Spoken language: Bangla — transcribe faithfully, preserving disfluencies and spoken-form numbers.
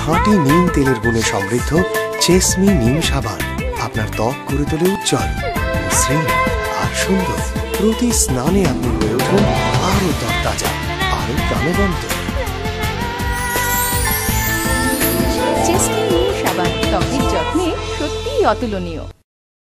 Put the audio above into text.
খাঁটি নিম তেলের গুণে সমৃদ্ধ চেসমি নিম সাবান আপনার ত্বক করে তোলে উজ্জ্বল, মসৃণ আর সুন্দর। প্রতি স্নানে আপনি হয়ে উঠুন আরো তরতাজা, আরো প্রাণবন্ত। চেসমি নিম সাবান ত্বকের যত্নে সত্যিই অতুলনীয়।